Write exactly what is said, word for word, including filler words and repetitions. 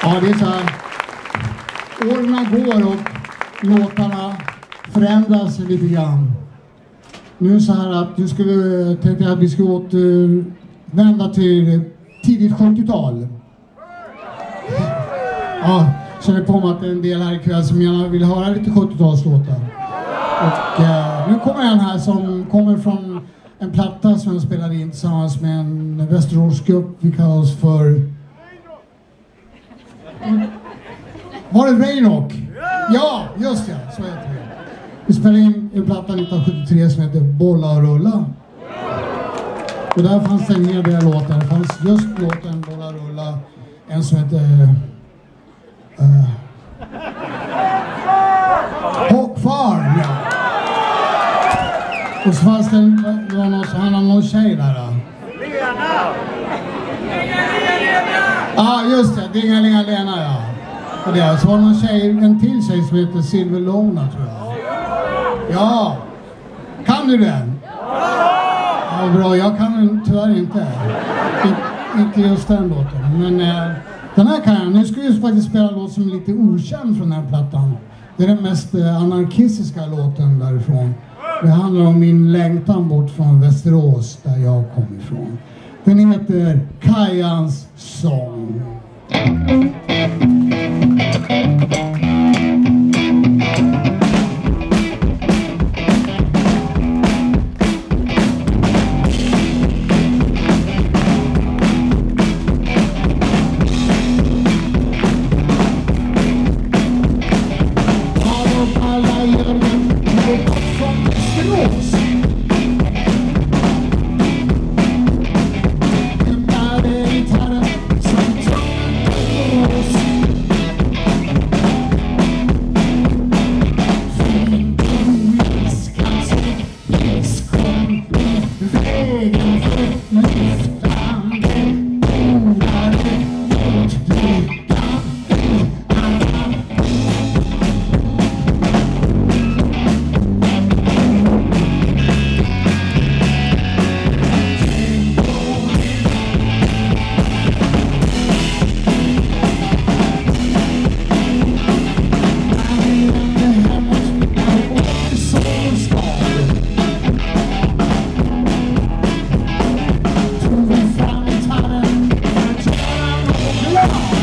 Ja, det är så här. Åren går och låtarna förändras lite grann. Nu är det så här att nu ska vi, tänkte jag att vi ska återvända till tidigt sjuttiotal. Ja, så det kommer att en del här ikväll som gärna vill höra lite sjuttiotalslåtar. Och eh, nu kommer en här som kommer från en platta som jag spelade in tillsammans med en Västeråsgrupp. Vi kallar oss för... Var det Rainrock? Ja, just det, så heter det. Vi spelade in en platta nittonhundrasjuttiotre som heter Bolla och rulla. Och där fanns det en hel del låtar. Det fanns just låten Bolla och rulla. En som heter... Uh, Hawk Farm, ja. Och så fanns det en, det var någon, så han hade någon tjej där. Ja, ah, just det, Dinga Linga Lena, ja. Och det, så var det någon tjej, en till tjej som heter Silver Lona, tror jag. Ja, kan du den? Ja, bra, jag kan den tyvärr inte. In, inte just den låten, men eh, den här kan jag. Nu ska vi faktiskt spela en låt som är lite okänd från den här plattan. Det är den mest eh, anarkistiska låten därifrån. Det handlar om min längtan bort från Västerås, där jag kom ifrån. Den heter Kajans Sång. Yeah!